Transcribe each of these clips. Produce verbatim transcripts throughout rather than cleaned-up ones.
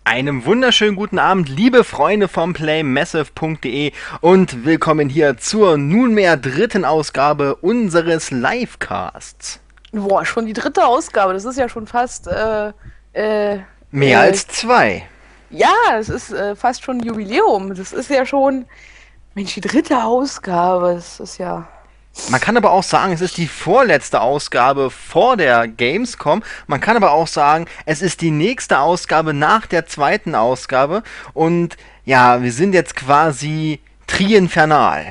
Einen wunderschönen guten Abend, liebe Freunde vom playmassive punkt de und willkommen hier zur nunmehr dritten Ausgabe unseres Livecasts. Boah, schon die dritte Ausgabe, das ist ja schon fast, äh, äh, Mehr äh, als zwei. ja, es ist äh, fast schon ein Jubiläum. Das ist ja schon, Mensch, die dritte Ausgabe, das ist ja, Man kann aber auch sagen, es ist die vorletzte Ausgabe vor der Gamescom. Man kann aber auch sagen, es ist die nächste Ausgabe nach der zweiten Ausgabe. Und ja, wir sind jetzt quasi triinfernal.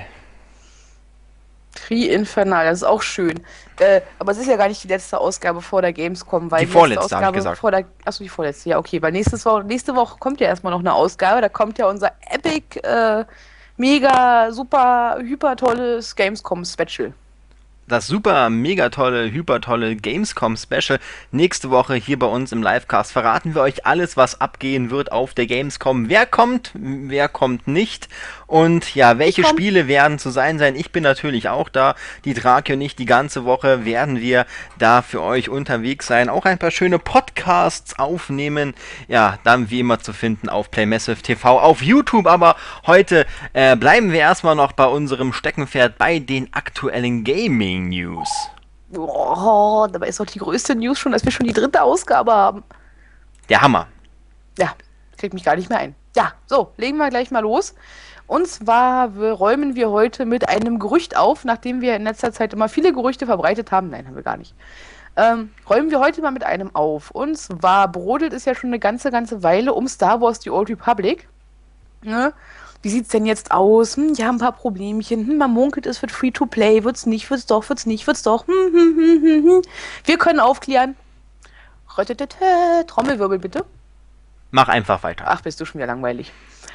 Tri-Infernal, das ist auch schön. Äh, aber es ist ja gar nicht die letzte Ausgabe vor der Gamescom, weil Die die letzte vorletzte, habe ich Ausgabe gesagt. vor der, achso, die vorletzte, ja, okay, weil nächstes Woche, nächste Woche kommt ja erstmal noch eine Ausgabe, da kommt ja unser epic, äh, mega, super, hyper tolles Gamescom-Special. Das super, mega tolle, hyper tolle Gamescom Special nächste Woche hier bei uns im Livecast. Verraten wir euch alles, was abgehen wird auf der Gamescom. Wer kommt, wer kommt nicht und ja, welche Komm. Spiele werden zu sein sein. Ich bin natürlich auch da. Die Drake und ich, die ganze Woche werden wir da für euch unterwegs sein. Auch ein paar schöne Podcasts aufnehmen. Ja, dann wie immer zu finden auf playmassive punkt t v, auf YouTube. Aber heute äh, bleiben wir erstmal noch bei unserem Steckenpferd, bei den aktuellen Gaming News. Oh, dabei ist doch die größte News schon, dass wir schon die dritte Ausgabe haben. Der Hammer. Ja, kriegt mich gar nicht mehr ein. Ja, so, legen wir gleich mal los. Und zwar wir, räumen wir heute mit einem Gerücht auf, nachdem wir in letzter Zeit immer viele Gerüchte verbreitet haben. Nein, haben wir gar nicht. Ähm, räumen wir heute mal mit einem auf. Und zwar brodelt es ja schon eine ganze, ganze Weile um Star Wars The Old Republic. Ne? Wie sieht's denn jetzt aus? Hm, ja, ein paar Problemchen. Hm, man munkelt, es wird Free-to-Play. Wird's nicht, wird's doch, wird's nicht, wird's doch. Hm, hm, hm, hm, hm. Wir können aufklären. Röttetete, Trommelwirbel bitte. Mach einfach weiter. Ach, bist du schon wieder langweilig.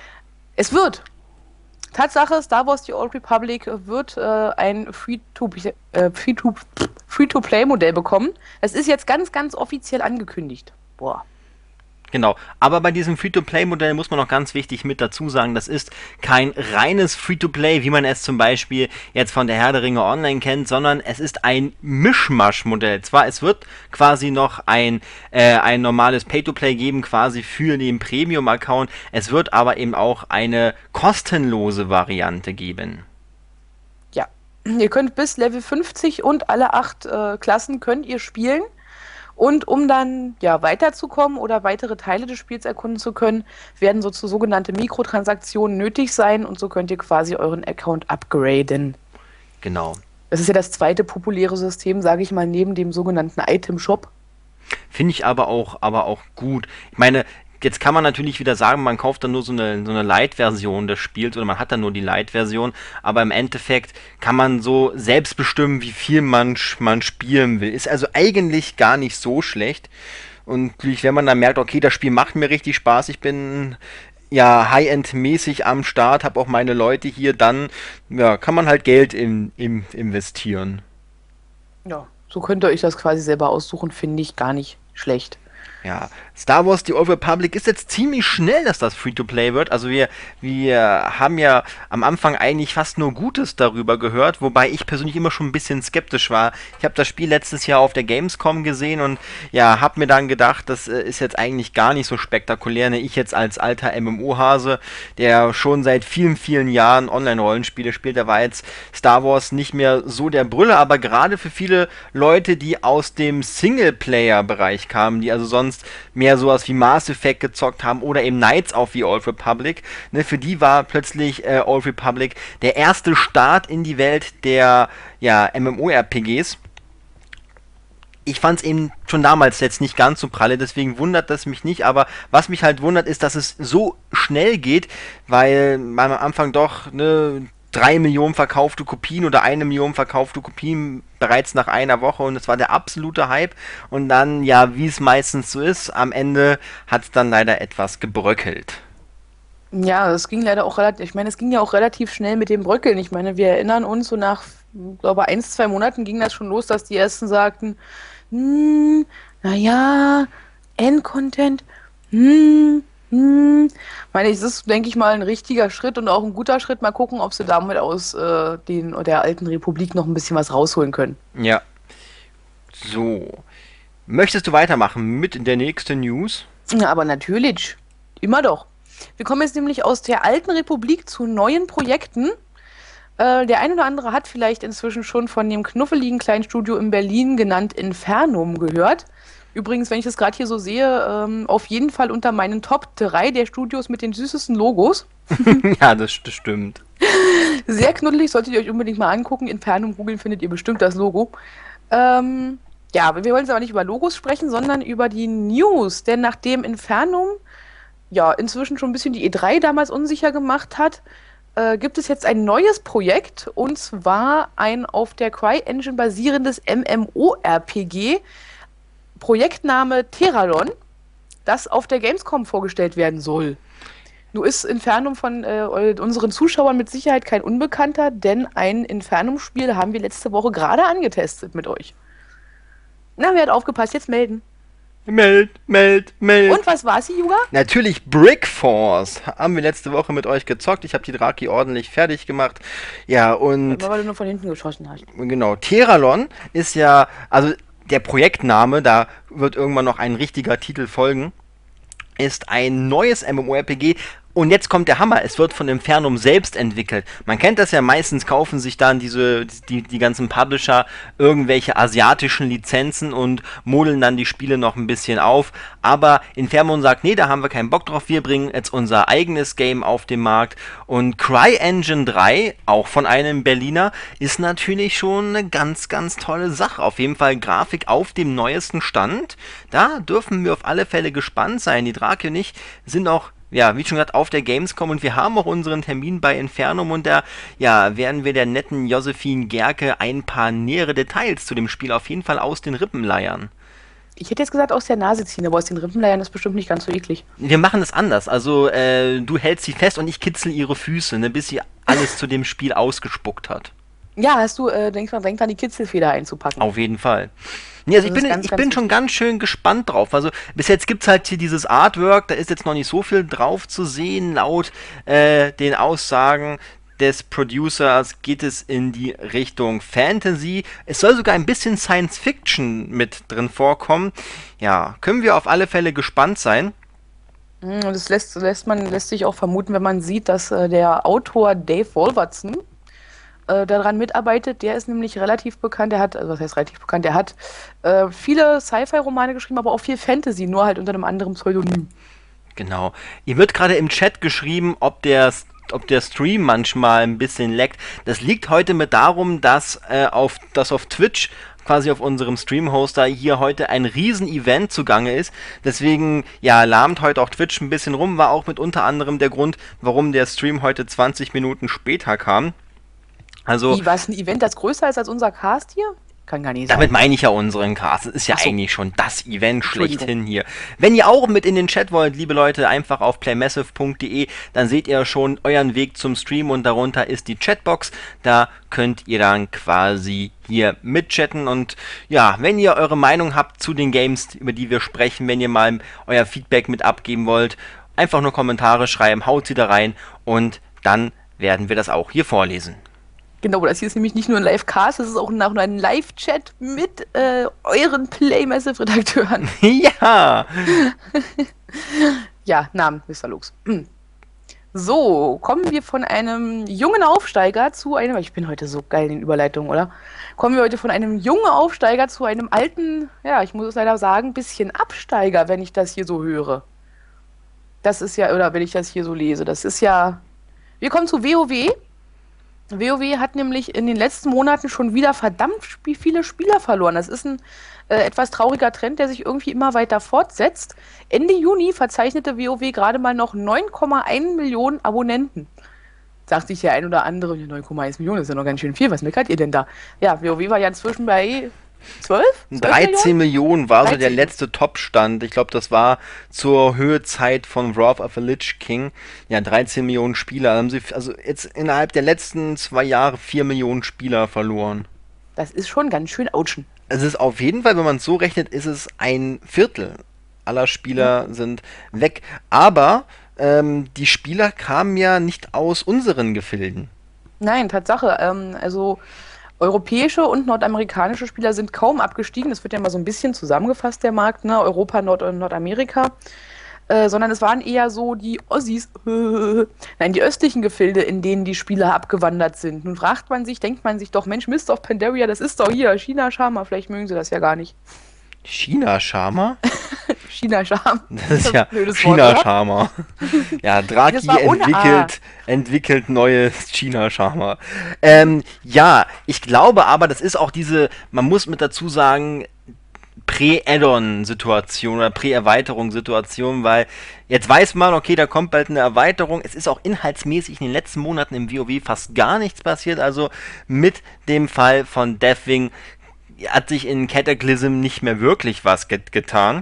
Es wird. Tatsache, Star Wars The Old Republic wird äh, ein Free-to- äh, Free-to- Free-to-Play-Modell bekommen. Es ist jetzt ganz, ganz offiziell angekündigt. Boah. Genau, aber bei diesem Free-to-Play-Modell muss man noch ganz wichtig mit dazu sagen, das ist kein reines Free-to-Play, wie man es zum Beispiel jetzt von der Herr der Ringe Online kennt, sondern es ist ein Mischmasch-Modell. Zwar, es wird quasi noch ein, äh, ein normales Pay-to-Play geben, quasi für den Premium-Account, es wird aber eben auch eine kostenlose Variante geben. Ja. Ihr könnt bis Level fünfzig und alle acht äh, Klassen könnt ihr spielen. Und um dann ja weiterzukommen oder weitere Teile des Spiels erkunden zu können, werden so sogenannte Mikrotransaktionen nötig sein und so könnt ihr quasi euren Account upgraden. Genau. Das ist ja das zweite populäre System, sage ich mal, neben dem sogenannten Item Shop. Finde ich aber auch, aber auch gut. Ich meine, jetzt kann man natürlich wieder sagen, man kauft dann nur so eine, so eine Lite-Version des Spiels oder man hat dann nur die Lite-Version, aber im Endeffekt kann man so selbst bestimmen, wie viel man, man spielen will. Ist also eigentlich gar nicht so schlecht. Und natürlich, wenn man dann merkt, okay, das Spiel macht mir richtig Spaß, ich bin ja High-End-mäßig am Start, habe auch meine Leute hier, dann ja, kann man halt Geld in, in, investieren. Ja, so könnt ihr euch das quasi selber aussuchen, finde ich gar nicht schlecht. Ja, Star Wars The Old Republic ist jetzt ziemlich schnell, dass das Free-to-Play wird. Also wir, wir haben ja am Anfang eigentlich fast nur Gutes darüber gehört, wobei ich persönlich immer schon ein bisschen skeptisch war. Ich habe das Spiel letztes Jahr auf der Gamescom gesehen und ja, habe mir dann gedacht, das äh, ist jetzt eigentlich gar nicht so spektakulär. Ne? Ich jetzt als alter M M O-Hase, der schon seit vielen, vielen Jahren Online-Rollenspiele spielt, da war jetzt Star Wars nicht mehr so der Brüller, aber gerade für viele Leute, die aus dem Singleplayer-Bereich kamen, die also sonst mehr sowas wie Mass Effect gezockt haben oder eben Knights of the Old Republic, ne, für die war plötzlich äh, Old Republic der erste Start in die Welt der ja, MMORPGs. Ich fand es eben schon damals jetzt nicht ganz so pralle, deswegen wundert das mich nicht, aber was mich halt wundert, ist, dass es so schnell geht, weil man am Anfang doch ne, drei Millionen verkaufte Kopien oder eine Million verkaufte Kopien bereits nach einer Woche und es war der absolute Hype und dann, ja, wie es meistens so ist, am Ende hat es dann leider etwas gebröckelt. Ja, es ging leider auch relativ, ich meine, es ging ja auch relativ schnell mit dem Bröckeln. Ich meine, wir erinnern uns, so nach, glaube ich, ein, zwei Monaten ging das schon los, dass die ersten sagten, hm, naja, Endcontent, hm, hm. Meine ich, das ist, denke ich mal, ein richtiger Schritt und auch ein guter Schritt. Mal gucken, ob sie damit aus äh, den, der alten Republik noch ein bisschen was rausholen können. Ja, so. Möchtest du weitermachen mit der nächsten News? Ja, aber natürlich. Immer doch. Wir kommen jetzt nämlich aus der alten Republik zu neuen Projekten. Äh, der ein oder andere hat vielleicht inzwischen schon von dem knuffeligen kleinen Studio in Berlin genannt Infernum gehört. Übrigens, wenn ich das gerade hier so sehe, ähm, auf jeden Fall unter meinen Top drei der Studios mit den süßesten Logos. Ja, das, das stimmt. Sehr knuddelig, solltet ihr euch unbedingt mal angucken. Infernum googeln, findet ihr bestimmt das Logo. Ähm, ja, aber wir wollen jetzt aber nicht über Logos sprechen, sondern über die News. Denn nachdem Infernum ja inzwischen schon ein bisschen die E drei damals unsicher gemacht hat, äh, gibt es jetzt ein neues Projekt, und zwar ein auf der CryEngine basierendes MMORPG, Projektname Terralon, das auf der Gamescom vorgestellt werden soll. Nun ist Infernum von äh, unseren Zuschauern mit Sicherheit kein Unbekannter, denn ein Infernum-Spiel haben wir letzte Woche gerade angetestet mit euch. Na, wer hat aufgepasst? Jetzt melden. Meld, meld, meld. Und was war sie, Juga? Natürlich Brick Force. Haben wir letzte Woche mit euch gezockt. Ich habe die Draki ordentlich fertig gemacht. Ja, und... Weil du nur von hinten geschossen hast. Genau, Terralon ist ja... Also der Projektname, da wird irgendwann noch ein richtiger Titel folgen, ist ein neues MMORPG. Und jetzt kommt der Hammer, es wird von Infernum selbst entwickelt. Man kennt das ja, meistens kaufen sich dann diese, die, die ganzen Publisher irgendwelche asiatischen Lizenzen und modeln dann die Spiele noch ein bisschen auf. Aber Infernum sagt, nee, da haben wir keinen Bock drauf, wir bringen jetzt unser eigenes Game auf den Markt. Und CryEngine drei, auch von einem Berliner, ist natürlich schon eine ganz, ganz tolle Sache. Auf jeden Fall Grafik auf dem neuesten Stand. Da dürfen wir auf alle Fälle gespannt sein. Die Drake und ich sind auch, ja, wie schon gesagt, auf der Gamescom, und wir haben auch unseren Termin bei Infernum, und da, ja, werden wir der netten Josephine Gerke ein paar nähere Details zu dem Spiel auf jeden Fall aus den Rippen leiern. Ich hätte jetzt gesagt aus der Nase ziehen, aber aus den Rippenleiern ist bestimmt nicht ganz so eklig. Wir machen es anders, also äh, du hältst sie fest und ich kitzel ihre Füße, ne, bis sie alles zu dem Spiel ausgespuckt hat. Ja, hast du, äh, denk, denk dran, die Kitzelfeder einzupacken. Auf jeden Fall. Nee, also ich bin, ganz, ich ganz bin schon ganz schön gespannt drauf. Also bis jetzt gibt es halt hier dieses Artwork, da ist jetzt noch nicht so viel drauf zu sehen. Laut äh, den Aussagen des Producers geht es in die Richtung Fantasy. Es soll sogar ein bisschen Science Fiction mit drin vorkommen. Ja, können wir auf alle Fälle gespannt sein. Und das lässt, lässt, man, lässt sich auch vermuten, wenn man sieht, dass äh, der Autor Dave Wolvertson daran mitarbeitet. Der ist nämlich relativ bekannt, der hat, also was heißt relativ bekannt, der hat äh, viele Sci-Fi-Romane geschrieben, aber auch viel Fantasy, nur halt unter einem anderen Pseudonym. Genau. Ihr wird gerade im Chat geschrieben, ob der, ob der Stream manchmal ein bisschen laggt. Das liegt heute mit darum, dass, äh, auf, dass auf Twitch, quasi auf unserem Stream-Hoster, hier heute ein Riesen-Event zugange ist. Deswegen, ja, lahmt heute auch Twitch ein bisschen rum, war auch mit unter anderem der Grund, warum der Stream heute zwanzig Minuten später kam. Also, wie, war es ein Event, das größer ist als unser Cast hier? Kann gar nicht sein. Damit meine ich ja unseren Cast. Das ist ja so. Eigentlich schon das Event schlechthin hier. Wenn ihr auch mit in den Chat wollt, liebe Leute, einfach auf playmassive punkt de, dann seht ihr schon euren Weg zum Stream, und darunter ist die Chatbox. Da könnt ihr dann quasi hier mitchatten, und ja, wenn ihr eure Meinung habt zu den Games, über die wir sprechen, wenn ihr mal euer Feedback mit abgeben wollt, einfach nur Kommentare schreiben, haut sie da rein, und dann werden wir das auch hier vorlesen. Genau, das hier ist nämlich nicht nur ein Live-Cast, das ist auch noch ein Live-Chat mit äh, euren Playmassive-Redakteuren. Ja! Ja, Namen, Mister Lux. So, kommen wir von einem jungen Aufsteiger zu einem, ich bin heute so geil in den Überleitungen, oder? Kommen wir heute von einem jungen Aufsteiger zu einem alten, ja, ich muss es leider sagen, bisschen Absteiger, wenn ich das hier so höre. Das ist ja, oder wenn ich das hier so lese, das ist ja... Wir kommen zu WoW. WoW hat nämlich in den letzten Monaten schon wieder verdammt sp- viele Spieler verloren. Das ist ein äh, etwas trauriger Trend, der sich irgendwie immer weiter fortsetzt. Ende Juni verzeichnete WoW gerade mal noch neun Komma eins Millionen Abonnenten. Sagt sich der ein oder andere, neun Komma eins Millionen ist ja noch ganz schön viel. Was meckert ihr denn da? Ja, WoW war ja inzwischen bei zwölf? dreizehn Millionen war so der dreizehn. letzte Top-Stand. Ich glaube, das war zur Höhezeit von Wrath of the Lich King. Ja, dreizehn Millionen Spieler. Haben sie also jetzt innerhalb der letzten zwei Jahre vier Millionen Spieler verloren. Das ist schon ganz schön ouchen. Es ist auf jeden Fall, wenn man es so rechnet, ist es ein Viertel aller Spieler mhm. sind weg. Aber ähm, die Spieler kamen ja nicht aus unseren Gefilden. Nein, Tatsache. Ähm, also europäische und nordamerikanische Spieler sind kaum abgestiegen. Das wird ja mal so ein bisschen zusammengefasst, der Markt, ne? Europa, Nord- und Nordamerika. Äh, sondern es waren eher so die Ossis, nein, die östlichen Gefilde, in denen die Spieler abgewandert sind. Nun fragt man sich, denkt man sich doch, Mensch, Mist of Pandaria, das ist doch hier China-Schama, vielleicht mögen sie das ja gar nicht. China-Schama? China-Scham. Das ist ja ein blödes China-Schama. Ja, Draki Das war ohne A. entwickelt, entwickelt neues China-Schama. Ähm, ja, ich glaube aber, das ist auch diese, man muss mit dazu sagen, Prä-Add-on-Situation oder Prä-Erweiterung-Situation, weil jetzt weiß man, okay, da kommt bald eine Erweiterung. Es ist auch inhaltsmäßig in den letzten Monaten im WoW fast gar nichts passiert. Also mit dem Fall von Deathwing hat sich in Cataclysm nicht mehr wirklich was get getan.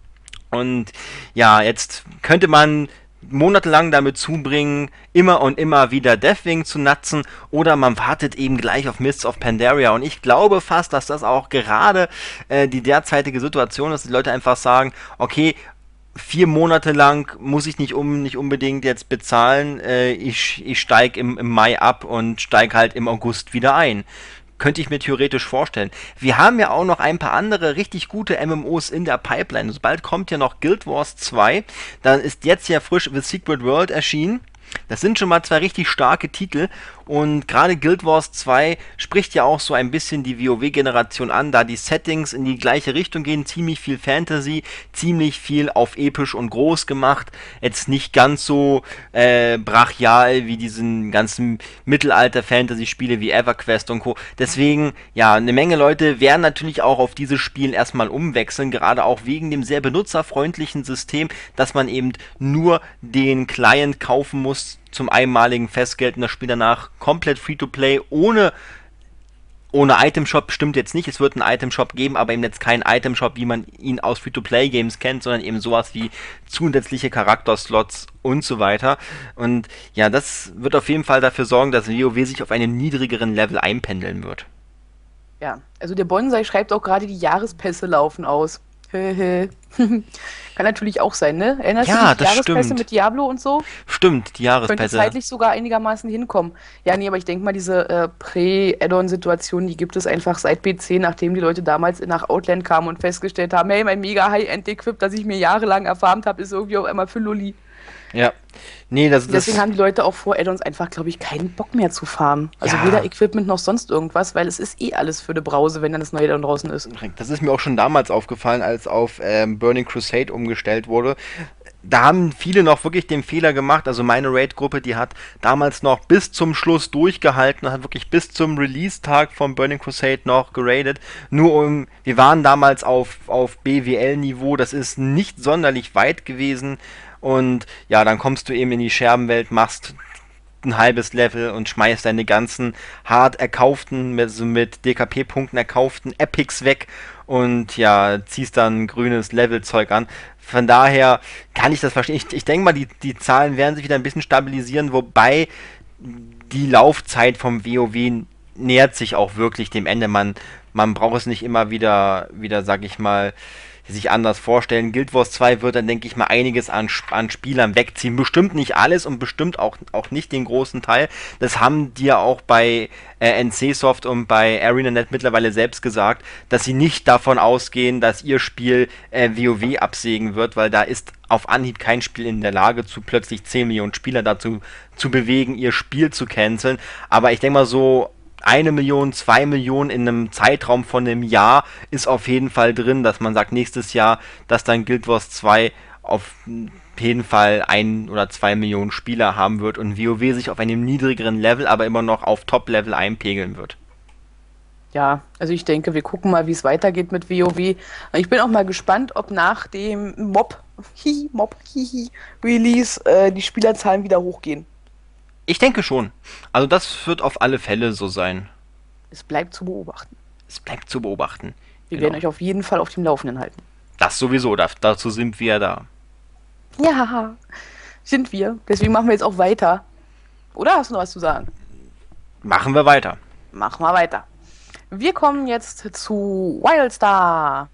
Und ja, jetzt könnte man monatelang damit zubringen, immer und immer wieder Deathwing zu natzen, oder man wartet eben gleich auf Mists of Pandaria. Und ich glaube fast, dass das auch gerade äh, die derzeitige Situation ist, dass die Leute einfach sagen, okay, vier Monate lang muss ich nicht, um, nicht unbedingt jetzt bezahlen, äh, ich, ich steige im, im Mai ab und steige halt im August wieder ein. Könnte ich mir theoretisch vorstellen. Wir haben ja auch noch ein paar andere richtig gute M M Os in der Pipeline. Also bald kommt ja noch Guild Wars zwei. Dann ist jetzt ja frisch The Secret World erschienen. Das sind schon mal zwei richtig starke Titel, und gerade Guild Wars zwei spricht ja auch so ein bisschen die WoW-Generation an, da die Settings in die gleiche Richtung gehen, ziemlich viel Fantasy, ziemlich viel auf episch und groß gemacht, jetzt nicht ganz so äh, brachial wie diesen ganzen Mittelalter-Fantasy-Spiele wie EverQuest und Co. Deswegen, ja, eine Menge Leute werden natürlich auch auf dieses Spiel erstmal umwechseln, gerade auch wegen dem sehr benutzerfreundlichen System, dass man eben nur den Client kaufen muss zum einmaligen Festgeld und das Spiel danach komplett Free-to-Play ohne ohne Itemshop. Stimmt jetzt nicht, es wird einen Itemshop geben, aber eben jetzt kein Itemshop, wie man ihn aus Free-to-Play-Games kennt, sondern eben sowas wie zusätzliche Charakterslots und so weiter. Und ja, das wird auf jeden Fall dafür sorgen, dass WoW sich auf einem niedrigeren Level einpendeln wird. Ja, also der Bonsai schreibt auch gerade, die Jahrespässe laufen aus. Kann natürlich auch sein, ne? Erinnerst Ja, du dich, das Jahrespässe stimmt. mit Diablo und so? Stimmt, die Könnte Jahrespässe. zeitlich sogar einigermaßen hinkommen. Ja, nee, aber ich denke mal, diese äh, Prä-Add-on-Situation, die gibt es einfach seit B C, nachdem die Leute damals nach Outland kamen und festgestellt haben, hey, mein mega High-End-Equip, das ich mir jahrelang erfarmt habe, ist irgendwie auf einmal für Lulli. Ja. Nee, das, das Deswegen haben die Leute auch vor Add-ons einfach, glaube ich, keinen Bock mehr zu farmen. Also Ja. weder Equipment noch sonst irgendwas, weil es ist eh alles für eine Brause, wenn dann das neue Add-on draußen ist. Das ist mir auch schon damals aufgefallen, als auf ähm, Burning Crusade umgestellt wurde. Da haben viele noch wirklich den Fehler gemacht. Also meine Raid-Gruppe, die hat damals noch bis zum Schluss durchgehalten und hat wirklich bis zum Release-Tag von Burning Crusade noch geradet. Nur um, wir waren damals auf, auf B W L-Niveau, das ist nicht sonderlich weit gewesen. Und ja, dann kommst du eben in die Scherbenwelt, machst ein halbes Level und schmeißt deine ganzen hart erkauften, also mit D K P-Punkten erkauften Epics weg und ja, ziehst dann grünes Levelzeug an. Von daher kann ich das verstehen. Ich, ich denke mal, die, die Zahlen werden sich wieder ein bisschen stabilisieren, wobei die Laufzeit vom WoW nähert sich auch wirklich dem Ende. Man, man braucht es nicht immer wieder, wieder, sag ich mal, sich anders vorstellen. Guild Wars zwei wird dann, denke ich mal, einiges an, an Spielern wegziehen. Bestimmt nicht alles und bestimmt auch, auch nicht den großen Teil. Das haben die ja auch bei äh, NCSoft und bei ArenaNet mittlerweile selbst gesagt, dass sie nicht davon ausgehen, dass ihr Spiel äh, WoW absägen wird, weil da ist auf Anhieb kein Spiel in der Lage, zu plötzlich zehn Millionen Spieler dazu zu bewegen, ihr Spiel zu canceln. Aber ich denke mal so, eine Million, zwei Millionen in einem Zeitraum von einem Jahr ist auf jeden Fall drin, dass man sagt, nächstes Jahr, dass dann Guild Wars zwei auf jeden Fall ein oder zwei Millionen Spieler haben wird und WoW sich auf einem niedrigeren Level, aber immer noch auf Top-Level einpegeln wird. Ja, also ich denke, wir gucken mal, wie es weitergeht mit WoW. Ich bin auch mal gespannt, ob nach dem Mob, hihi, Mob, hihi, Release äh, die Spielerzahlen wieder hochgehen. Ich denke schon. Also das wird auf alle Fälle so sein. Es bleibt zu beobachten. Es bleibt zu beobachten. Wir Genau. werden euch auf jeden Fall auf dem Laufenden halten. Das sowieso, da, dazu sind wir da. Ja, sind wir. Deswegen machen wir jetzt auch weiter. Oder hast du noch was zu sagen? Machen wir weiter. Machen wir weiter. Wir kommen jetzt zu Wildstar.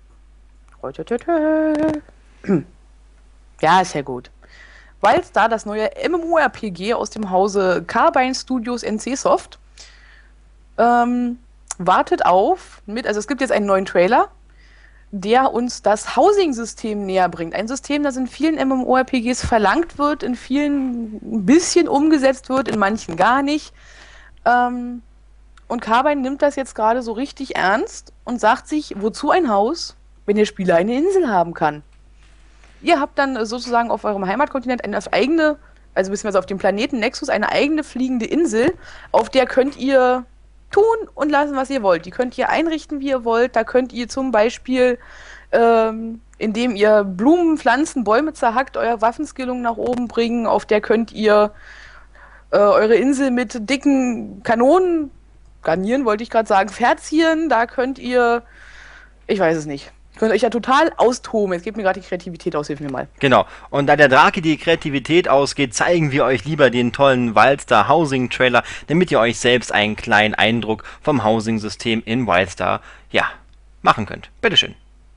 Ja, ist ja gut. Wildstar, das neue MMORPG aus dem Hause Carbine Studios NCSoft, ähm, wartet auf mit, also es gibt jetzt einen neuen Trailer der uns das Housing-System näher bringt. Ein System, das in vielen MMORPGs verlangt wird, in vielen ein bisschen umgesetzt wird, in manchen gar nicht. Ähm, und Carbine nimmt das jetzt gerade so richtig ernst und sagt sich, wozu ein Haus, wenn der Spieler eine Insel haben kann? Ihr habt dann sozusagen auf eurem Heimatkontinent eine eigene, also beziehungsweise auf dem Planeten Nexus, eine eigene fliegende Insel, auf der könnt ihr tun und lassen, was ihr wollt. Die könnt ihr einrichten, wie ihr wollt. Da könnt ihr zum Beispiel, ähm, indem ihr Blumen, Pflanzen, Bäume zerhackt, euer Waffenskillung nach oben bringen. Auf der könnt ihr äh, eure Insel mit dicken Kanonen, garnieren wollte ich gerade sagen, verzieren. Da könnt ihr, ich weiß es nicht. Ihr könnt euch ja total austoben. Jetzt gebt mir gerade die Kreativität aus, hilf mir mal. Genau. Und da der Drake die Kreativität ausgeht, zeigen wir euch lieber den tollen Wildstar Housing Trailer, damit ihr euch selbst einen kleinen Eindruck vom Housing-System in Wildstar, ja, machen könnt. Bitteschön.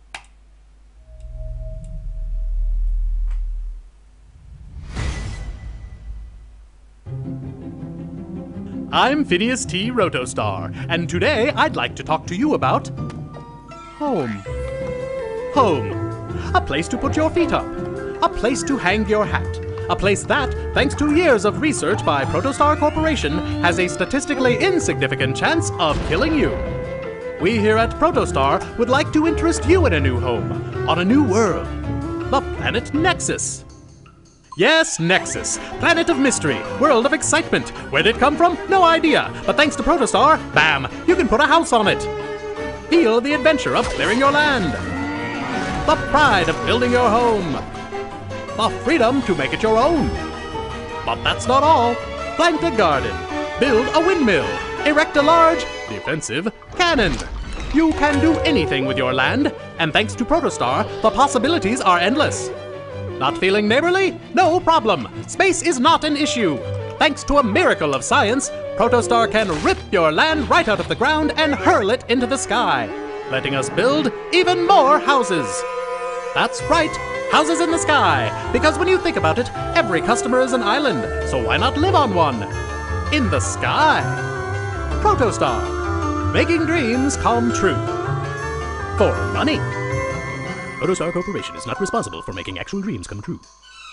I'm Phineas T. Rotostar, and today I'd like to talk to you about home. Home. A place to put your feet up. A place to hang your hat. A place that, thanks to years of research by Protostar Corporation, has a statistically insignificant chance of killing you. We here at Protostar would like to interest you in a new home, on a new world. The planet Nexus. Yes, Nexus. Planet of mystery, world of excitement. Where did it come from? No idea. But thanks to Protostar, bam, you can put a house on it. Feel the adventure of clearing your land. The pride of building your home. The freedom to make it your own. But that's not all. Plant a garden. Build a windmill. Erect a large, defensive cannon. You can do anything with your land, and thanks to Protostar, the possibilities are endless. Not feeling neighborly? No problem. Space is not an issue. Thanks to a miracle of science, Protostar can rip your land right out of the ground and hurl it into the sky, letting us build even more houses. That's right, houses in the sky, because when you think about it, every customer is an island, so why not live on one? In the sky. Protostar, making dreams come true. For money. Protostar Corporation is not responsible for making actual dreams come true.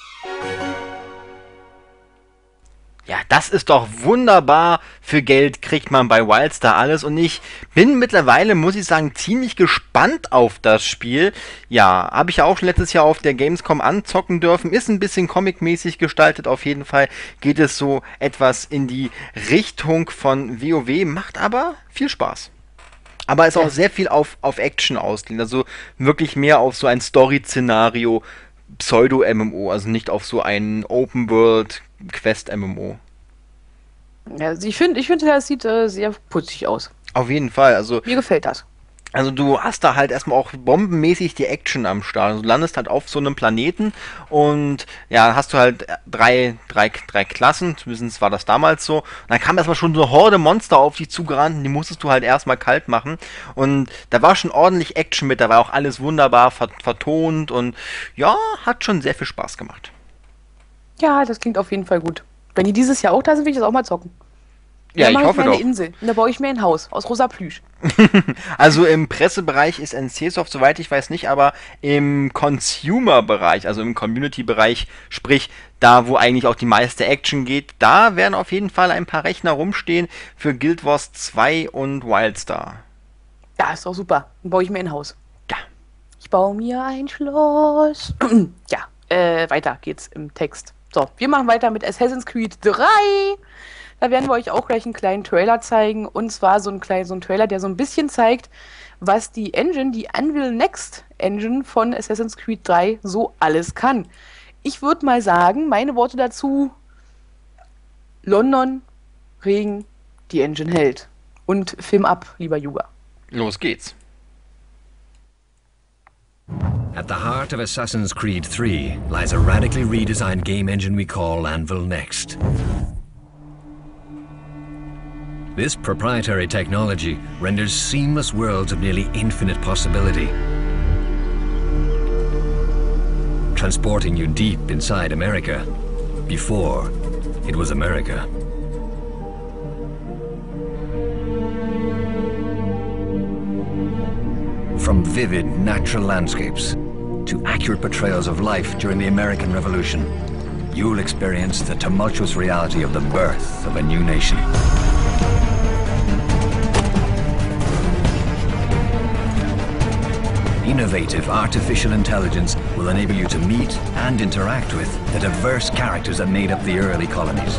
Ja, das ist doch wunderbar. Für Geld kriegt man bei Wildstar alles und ich bin mittlerweile, muss ich sagen, ziemlich gespannt auf das Spiel. Ja, habe ich ja auch schon letztes Jahr auf der Gamescom anzocken dürfen. Ist ein bisschen comic-mäßig gestaltet, auf jeden Fall geht es so etwas in die Richtung von WoW, macht aber viel Spaß. Aber ist auch sehr viel auf, auf Action ausgelegt, also wirklich mehr auf so ein Story-Szenario, Pseudo-M M O, also nicht auf so ein Open-World-Quest-M M O. Ja, also ich finde, ich find, das sieht äh, sehr putzig aus. Auf jeden Fall, also Mir gefällt das. Also du hast da halt erstmal auch bombenmäßig die Action am Start. Also du landest halt auf so einem Planeten und ja, hast du halt drei, drei, drei Klassen, zumindest war das damals so. Und dann kam erstmal schon so eine Horde Monster auf dich zugerannt und die musstest du halt erstmal kalt machen. Und da war schon ordentlich Action mit, da war auch alles wunderbar vertont und ja, hat schon sehr viel Spaß gemacht. Ja, das klingt auf jeden Fall gut. Wenn die dieses Jahr auch da sind, will ich das auch mal zocken. Ja, ich hoffe ich mir doch. eine Insel. Und da baue ich mir ein Haus aus rosa Plüsch. Also im Pressebereich ist N C Soft, soweit ich weiß, nicht, aber im Consumer-Bereich, also im Community-Bereich, sprich da, wo eigentlich auch die meiste Action geht, da werden auf jeden Fall ein paar Rechner rumstehen für Guild Wars zwei und Wildstar. Ja, ist doch super. Dann baue ich mir ein Haus. Ja. Ich baue mir ein Schloss. Ja, äh, weiter geht's im Text. So, wir machen weiter mit Assassin's Creed drei. Da werden wir euch auch gleich einen kleinen Trailer zeigen. Und zwar so ein kleinen, so ein Trailer, der so ein bisschen zeigt, was die Engine, die Anvil Next Engine von Assassin's Creed drei so alles kann. Ich würde mal sagen, meine Worte dazu: London, Regen, die Engine hält. Und Film ab, lieber Juga. Los geht's. At the heart of Assassin's Creed three lies a radically redesigned game engine we call Anvil Next. This proprietary technology renders seamless worlds of nearly infinite possibility, transporting you deep inside America, before it was America. From vivid natural landscapes to accurate portrayals of life during the American Revolution, you'll experience the tumultuous reality of the birth of a new nation. Innovative artificial intelligence will enable you to meet and interact with the diverse characters that made up the early colonies.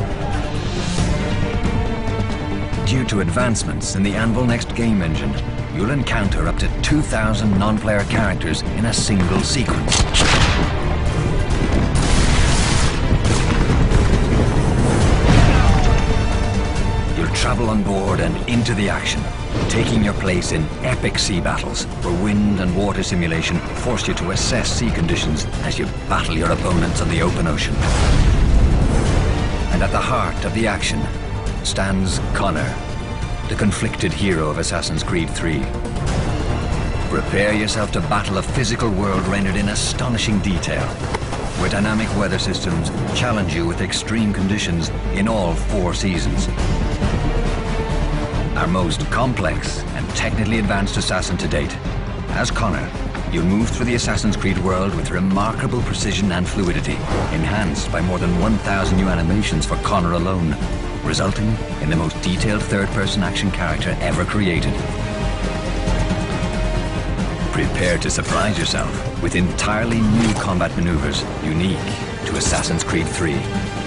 Due to advancements in the Anvil Next game engine, you'll encounter up to two thousand non-player characters in a single sequence. You'll travel on board and into the action, taking your place in epic sea battles where wind and water simulation force you to assess sea conditions as you battle your opponents on the open ocean. And at the heart of the action stands Connor, the conflicted hero of Assassin's Creed three. Prepare yourself to battle a physical world rendered in astonishing detail, where dynamic weather systems challenge you with extreme conditions in all four seasons. Our most complex and technically advanced assassin to date. As Connor, you'll move through the Assassin's Creed world with remarkable precision and fluidity, enhanced by more than one thousand new animations for Connor alone, resulting in the most detailed third-person action character ever created. Prepare to surprise yourself with entirely new combat maneuvers unique to Assassin's Creed three.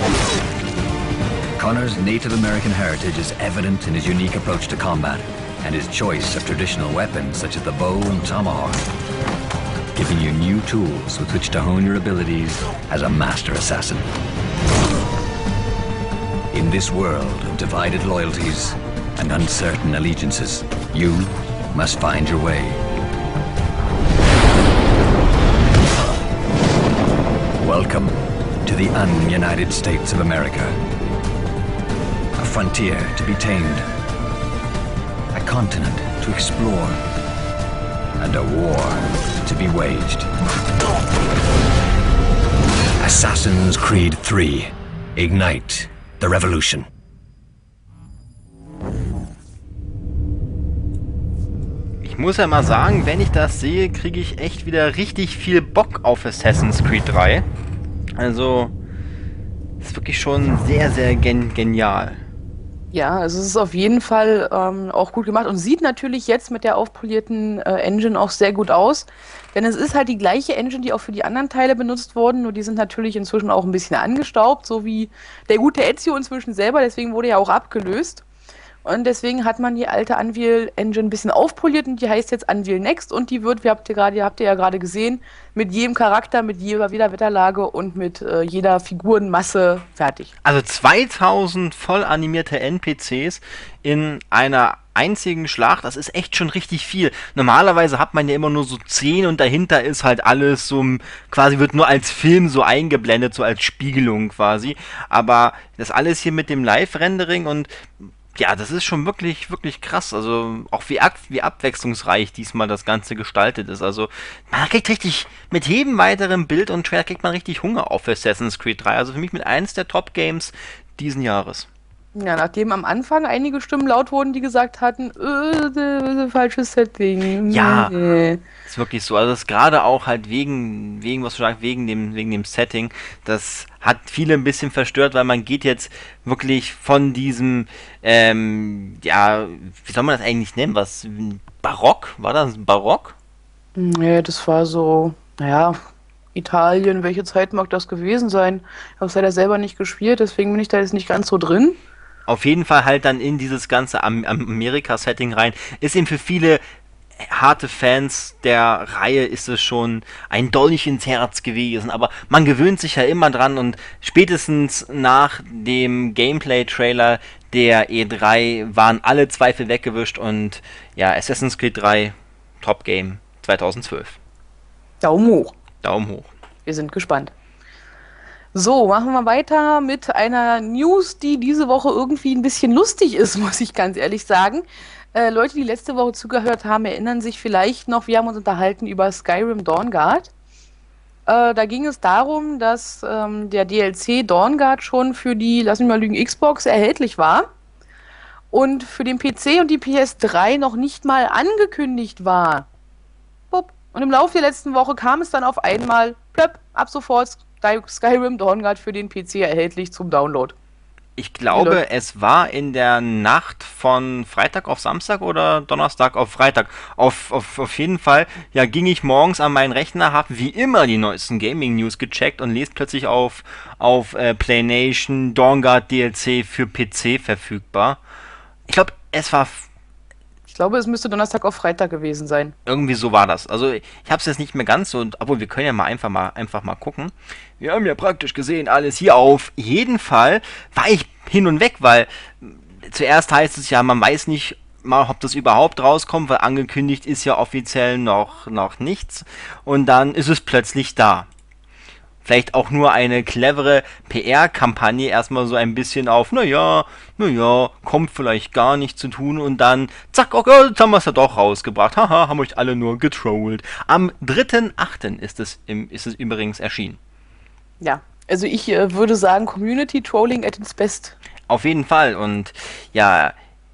Connor's Native American heritage is evident in his unique approach to combat and his choice of traditional weapons such as the bow and tomahawk, giving you new tools with which to hone your abilities as a master assassin. In this world of divided loyalties and uncertain allegiances, you must find your way. Welcome to the un-United States of America. A frontier to be tamed, a continent to explore, and a war to be waged. Assassin's Creed three. Ignite the Revolution. Ich muss ja mal sagen, wenn ich das sehe, kriege ich echt wieder richtig viel Bock auf Assassin's Creed drei. Also, ist wirklich schon sehr, sehr gen genial. Ja, also es ist auf jeden Fall ähm, auch gut gemacht und sieht natürlich jetzt mit der aufpolierten äh, Engine auch sehr gut aus. Denn es ist halt die gleiche Engine, die auch für die anderen Teile benutzt wurden, nur die sind natürlich inzwischen auch ein bisschen angestaubt, so wie der gute Ezio inzwischen selber, deswegen wurde er auch abgelöst. Und deswegen hat man die alte Unreal Engine ein bisschen aufpoliert und die heißt jetzt Unreal Next und die wird, wie habt ihr gerade, habt ihr ja gerade gesehen, mit jedem Charakter, mit jeder, jeder Wetterlage und mit äh, jeder Figurenmasse fertig. Also zweitausend voll animierte N P Cs in einer einzigen Schlacht, das ist echt schon richtig viel. Normalerweise hat man ja immer nur so zehn und dahinter ist halt alles so, quasi wird nur als Film so eingeblendet, so als Spiegelung quasi. Aber das alles hier mit dem Live-Rendering und ja, das ist schon wirklich, wirklich krass. Also auch wie, ab, wie abwechslungsreich diesmal das Ganze gestaltet ist. Also man kriegt richtig, mit jedem weiteren Bild und Trailer kriegt man richtig Hunger auf Assassin's Creed drei. Also für mich mit eins der Top-Games diesen Jahres. Ja, nachdem am Anfang einige Stimmen laut wurden, die gesagt hatten, äh, äh, falsches Setting. Ja, nee. Ist wirklich so. Also das gerade auch halt wegen, wegen was du sagst, wegen dem, wegen dem Setting, das hat viele ein bisschen verstört, weil man geht jetzt wirklich von diesem, ähm, ja, wie soll man das eigentlich nennen? Was, Barock? War das Barock? Nee, das war so, naja, Italien, welche Zeit mag das gewesen sein? Ich habe es leider selber nicht gespielt, deswegen bin ich da jetzt nicht ganz so drin. Auf jeden Fall halt dann in dieses ganze Am- Amerika-Setting rein. Ist eben für viele harte Fans der Reihe ist es schon ein Dolch ins Herz gewesen, aber man gewöhnt sich ja immer dran und spätestens nach dem Gameplay-Trailer der E drei waren alle Zweifel weggewischt und ja, Assassin's Creed drei, Top-Game zweitausendzwölf. Daumen hoch. Daumen hoch. Wir sind gespannt. So, machen wir weiter mit einer News, die diese Woche irgendwie ein bisschen lustig ist, muss ich ganz ehrlich sagen. Äh, Leute, die letzte Woche zugehört haben, erinnern sich vielleicht noch, wir haben uns unterhalten über Skyrim Dawnguard. Äh, da ging es darum, dass ähm, der D L C Dawnguard schon für die, lass mich mal lügen, Xbox erhältlich war und für den P C und die P S drei noch nicht mal angekündigt war. Und im Laufe der letzten Woche kam es dann auf einmal, plöpp, ab sofort Skyrim Dawnguard für den P C erhältlich zum Download. Ich glaube, es war in der Nacht von Freitag auf Samstag oder Donnerstag auf Freitag. Auf, auf, auf jeden Fall, ja, ging ich morgens an meinen Rechner, habe wie immer die neuesten Gaming-News gecheckt und lese plötzlich auf, auf äh, PlayNation Dawnguard D L C für P C verfügbar. Ich glaube, es war... Ich glaube, es müsste Donnerstag auf Freitag gewesen sein. Irgendwie so war das. Also ich habe es jetzt nicht mehr ganz so, obwohl wir können ja mal einfach mal einfach mal gucken. Wir haben ja praktisch gesehen alles hier auf jeden Fall. War ich hin und weg, weil zuerst heißt es ja, man weiß nicht mal, ob das überhaupt rauskommt, weil angekündigt ist ja offiziell noch, noch nichts. Und dann ist es plötzlich da. Vielleicht auch nur eine clevere P R-Kampagne, erstmal so ein bisschen auf, naja, naja, kommt vielleicht gar nicht zu tun und dann, zack, okay, jetzt haben wir es ja doch rausgebracht. Haha, haben euch alle nur getrollt. Am dritten achten ist es, im, ist es übrigens erschienen. Ja, also ich äh, würde sagen, Community-Trolling at its best. Auf jeden Fall und ja,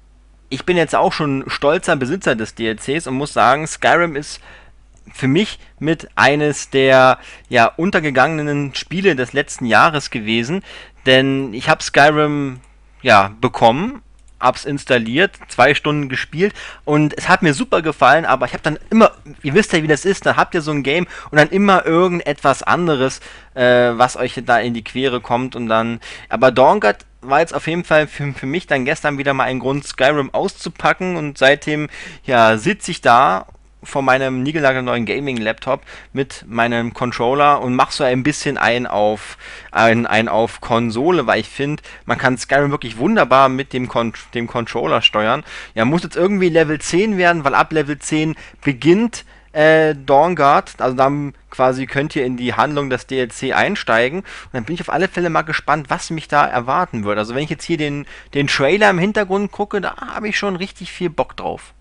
ich bin jetzt auch schon stolzer Besitzer des D L Cs und muss sagen, Skyrim ist für mich mit eines der ja untergegangenen Spiele des letzten Jahres gewesen, denn ich habe Skyrim ja bekommen, hab's installiert, zwei Stunden gespielt und es hat mir super gefallen, aber ich habe dann immer, ihr wisst ja wie das ist, da habt ihr so ein Game und dann immer irgendetwas anderes, äh, was euch da in die Quere kommt und dann, aber Dawnguard war jetzt auf jeden Fall für, für mich dann gestern wieder mal ein Grund, Skyrim auszupacken und seitdem ja sitze ich da vor meinem niegelnagelneuen neuen Gaming-Laptop mit meinem Controller und mach so ein bisschen ein auf ein, ein auf Konsole, weil ich finde, man kann Skyrim wirklich wunderbar mit dem, Con dem Controller steuern. Ja, muss jetzt irgendwie Level zehn werden, weil ab Level zehn beginnt äh, Dawnguard, also dann quasi könnt ihr in die Handlung des D L C einsteigen und dann bin ich auf alle Fälle mal gespannt, was mich da erwarten wird. Also wenn ich jetzt hier den, den Trailer im Hintergrund gucke, da habe ich schon richtig viel Bock drauf.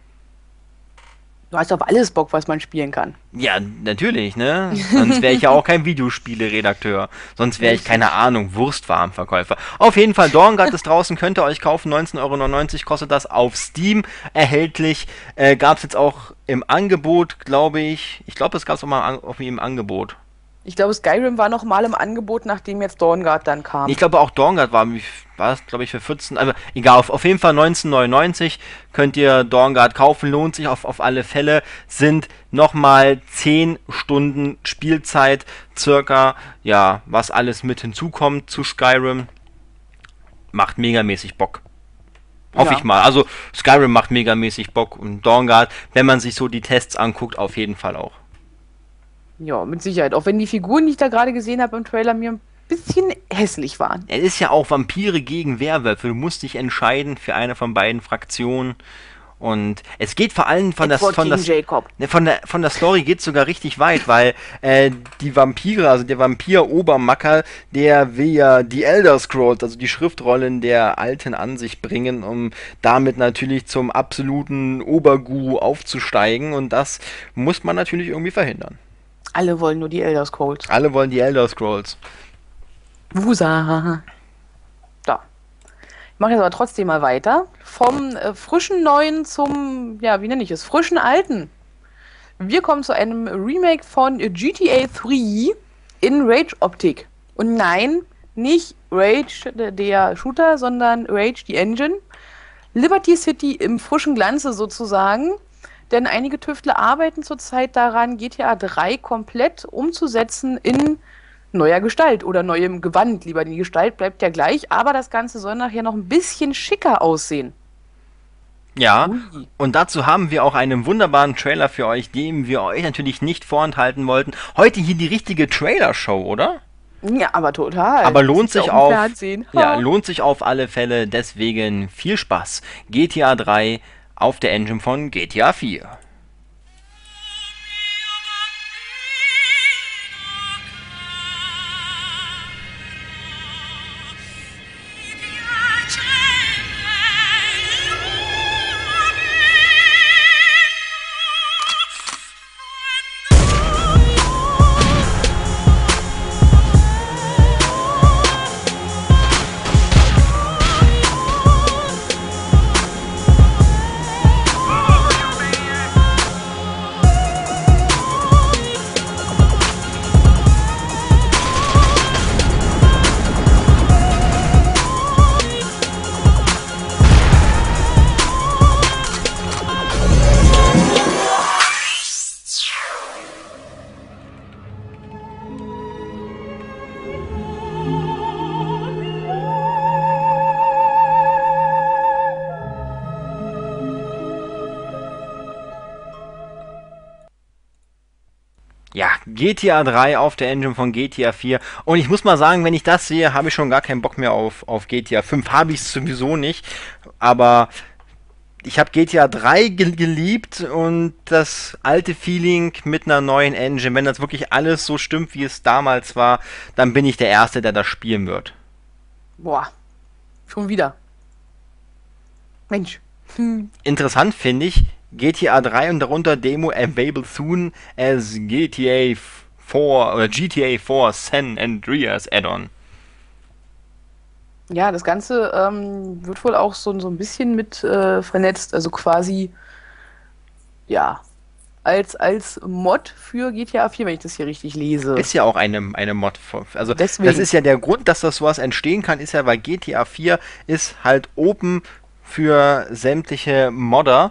Du hast auf alles Bock, was man spielen kann. Ja, natürlich, ne? Sonst wäre ich ja auch kein Videospiele-Redakteur. Sonst wäre ich, keine Ahnung, Wurstwarenverkäufer. Auf jeden Fall, Dawnguard ist draußen, könnt ihr euch kaufen. neunzehn Euro neunundneunzig kostet das auf Steam erhältlich. Äh, gab es jetzt auch im Angebot, glaube ich. Ich glaube, es gab es auch mal an, auf im Angebot. Ich glaube, Skyrim war noch mal im Angebot, nachdem jetzt Dawnguard dann kam. Ich glaube, auch Dawnguard war, war es, glaube ich, für vierzehn, aber egal, auf, auf jeden Fall neunzehn neunundneunzig könnt ihr Dawnguard kaufen, lohnt sich auf, auf alle Fälle, sind nochmal zehn Stunden Spielzeit, circa, ja, was alles mit hinzukommt zu Skyrim, macht megamäßig Bock. Hoffe ja. ich mal, also Skyrim macht megamäßig Bock und Dawnguard, wenn man sich so die Tests anguckt, auf jeden Fall auch. Ja, mit Sicherheit. Auch wenn die Figuren, die ich da gerade gesehen habe im Trailer, mir ein bisschen hässlich waren. Es ist ja auch Vampire gegen Werwölfe. Du musst dich entscheiden für eine von beiden Fraktionen. Und es geht vor allem von der von, das, ne, von der von der Story geht sogar richtig weit, weil äh, die Vampire, also der Vampir-Obermacker, der will ja die Elder Scrolls, also die Schriftrollen der Alten an sich bringen, um damit natürlich zum absoluten Oberguru aufzusteigen. Und das muss man natürlich irgendwie verhindern. Alle wollen nur die Elder Scrolls. Alle wollen die Elder Scrolls. Wusa. Da. Ich mache jetzt aber trotzdem mal weiter. Vom äh, frischen Neuen zum, ja, wie nenne ich es, frischen Alten. Wir kommen zu einem Remake von G T A drei in Rage-Optik. Und nein, nicht Rage, der Shooter, sondern Rage, die Engine. Liberty City im frischen Glanze sozusagen. Denn einige Tüftler arbeiten zurzeit daran, G T A drei komplett umzusetzen in neuer Gestalt oder neuem Gewand. Lieber, die Gestalt bleibt ja gleich, aber das Ganze soll nachher noch ein bisschen schicker aussehen. Ja, Ui. Und dazu haben wir auch einen wunderbaren Trailer für euch, den wir euch natürlich nicht vorenthalten wollten. Heute hier die richtige Trailer-Show, oder? Ja, aber total. Aber lohnt sich auf, ja, lohnt sich auf alle Fälle, deswegen viel Spaß. G T A drei auf der Engine von G T A vier. Ja, G T A drei auf der Engine von G T A vier. Und ich muss mal sagen, wenn ich das sehe, habe ich schon gar keinen Bock mehr auf, auf G T A fünf. Habe ich sowieso nicht. Aber ich habe G T A drei ge geliebt und das alte Feeling mit einer neuen Engine, wenn das wirklich alles so stimmt, wie es damals war, dann bin ich der Erste, der das spielen wird. Boah, schon wieder. Mensch. Hm. Interessant finde ich, G T A drei und darunter Demo available soon as G T A vier oder G T A vier San Andreas Add-on. Ja, das Ganze ähm, wird wohl auch so, so ein bisschen mit äh, vernetzt, also quasi, ja, als, als Mod für G T A vier, wenn ich das hier richtig lese. Ist ja auch eine, eine Mod. Also Deswegen. Das ist ja der Grund, dass das sowas entstehen kann, ist ja, weil G T A vier ist halt open für sämtliche Modder.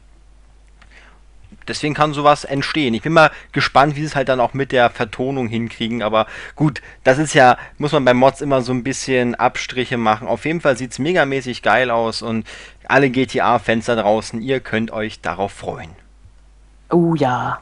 Deswegen kann sowas entstehen. Ich bin mal gespannt, wie sie es halt dann auch mit der Vertonung hinkriegen. Aber gut, das ist ja, muss man bei Mods immer so ein bisschen Abstriche machen. Auf jeden Fall sieht es megamäßig geil aus und alle G T A-Fans da draußen, ihr könnt euch darauf freuen. Oh ja.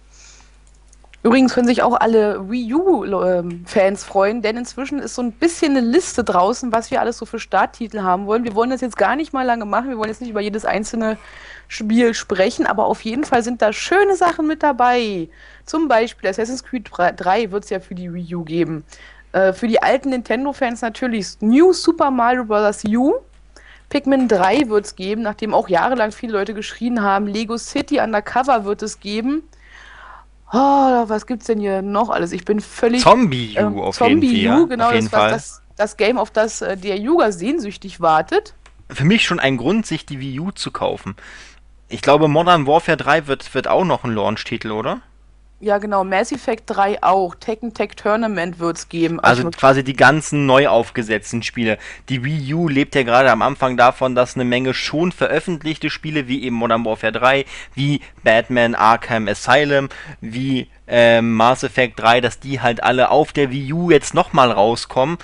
Übrigens können sich auch alle Wii U-Fans freuen, denn inzwischen ist so ein bisschen eine Liste draußen, was wir alles so für Starttitel haben wollen. Wir wollen das jetzt gar nicht mal lange machen, wir wollen jetzt nicht über jedes einzelne Spiel sprechen, aber auf jeden Fall sind da schöne Sachen mit dabei. Zum Beispiel Assassin's Creed drei wird es ja für die Wii U geben. Äh, für die alten Nintendo-Fans natürlich New Super Mario Bros. U. Pikmin drei wird es geben, nachdem auch jahrelang viele Leute geschrien haben. Lego City Undercover wird es geben. Oh, was gibt's denn hier noch alles? Ich bin völlig... Zombie U ähm, auf Zombie jeden Fall. U, genau, auf jeden das, Fall. Das, das Game, auf das äh, der Juga sehnsüchtig wartet. Für mich schon ein Grund, sich die Wii U zu kaufen. Ich glaube, Modern Warfare drei wird, wird auch noch ein Launch-Titel, oder? Ja, genau. Mass Effect drei auch. Tekken Tag Tournament wird es geben. Also quasi die ganzen neu aufgesetzten Spiele. Die Wii U lebt ja gerade am Anfang davon, dass eine Menge schon veröffentlichte Spiele, wie eben Modern Warfare drei, wie Batman Arkham Asylum, wie ähm, Mass Effect drei, dass die halt alle auf der Wii U jetzt nochmal rauskommen.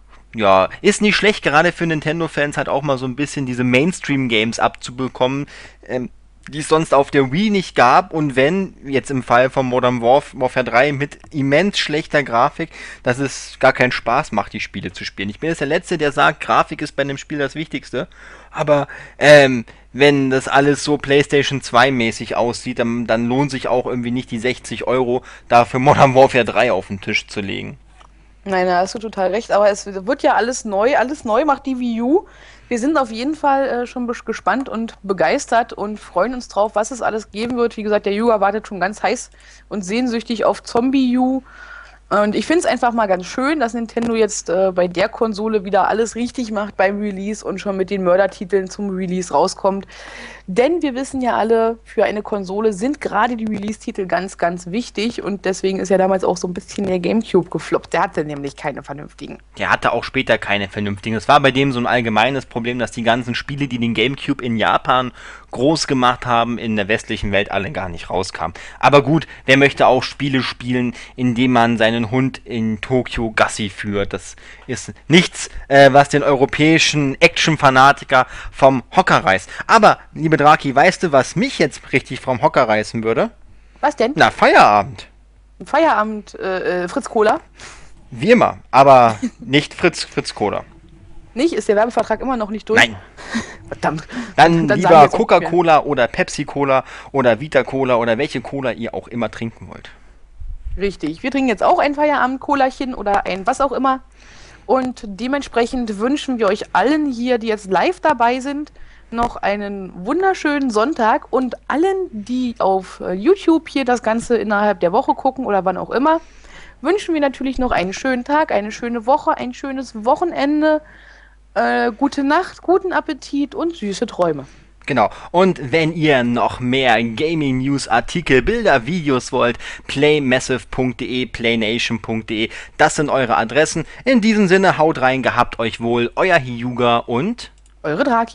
Ja, ist nicht schlecht, gerade für Nintendo-Fans halt auch mal so ein bisschen diese Mainstream-Games abzubekommen, ähm, die es sonst auf der Wii nicht gab, und wenn, jetzt im Fall von Modern Warf Warfare drei mit immens schlechter Grafik, dass es gar keinen Spaß macht, die Spiele zu spielen. Ich bin jetzt der Letzte, der sagt, Grafik ist bei einem Spiel das Wichtigste, aber ähm, wenn das alles so PlayStation zwei mäßig aussieht, dann, dann lohnt sich auch irgendwie nicht die sechzig Euro dafür Modern Warfare drei auf den Tisch zu legen. Nein, da hast du total recht, aber es wird ja alles neu, alles neu macht die Wii U. Wir sind auf jeden Fall äh, schon gespannt und begeistert und freuen uns drauf, was es alles geben wird. Wie gesagt, der Juga wartet schon ganz heiß und sehnsüchtig auf Zombie U. Und ich finde es einfach mal ganz schön, dass Nintendo jetzt äh, bei der Konsole wieder alles richtig macht beim Release und schon mit den Mördertiteln zum Release rauskommt. Denn wir wissen ja alle, für eine Konsole sind gerade die Release-Titel ganz, ganz wichtig. Und deswegen ist ja damals auch so ein bisschen der GameCube gefloppt. Der hatte nämlich keine vernünftigen. Der hatte auch später keine vernünftigen. Es war bei dem so ein allgemeines Problem, dass die ganzen Spiele, die den GameCube in Japan groß gemacht haben, in der westlichen Welt alle gar nicht rauskamen. Aber gut, wer möchte auch Spiele spielen, indem man seinen Hund in Tokio Gassi führt? Das ist nichts, äh, was den europäischen Action-Fanatiker vom Hocker reißt. Aber, liebe Draki, weißt du, was mich jetzt richtig vom Hocker reißen würde? Was denn? Na, Feierabend. Feierabend, äh, Fritz Cola? Wie immer, aber nicht Fritz, Fritz Cola. Nicht? Ist der Werbevertrag immer noch nicht durch? Nein. Verdammt. Dann, Dann lieber Coca-Cola oder Pepsi-Cola oder Vita-Cola oder welche Cola ihr auch immer trinken wollt. Richtig. Wir trinken jetzt auch ein Feierabend-Cola-chen oder ein was auch immer. Und dementsprechend wünschen wir euch allen hier, die jetzt live dabei sind, noch einen wunderschönen Sonntag, und allen, die auf YouTube hier das Ganze innerhalb der Woche gucken oder wann auch immer, wünschen wir natürlich noch einen schönen Tag, eine schöne Woche, ein schönes Wochenende, äh, gute Nacht, guten Appetit und süße Träume. Genau. Und wenn ihr noch mehr Gaming News, Artikel, Bilder, Videos wollt, playmassive punkt de, playnation punkt de, das sind eure Adressen. In diesem Sinne, haut rein, gehabt euch wohl, euer Hyuga und Eure Draki.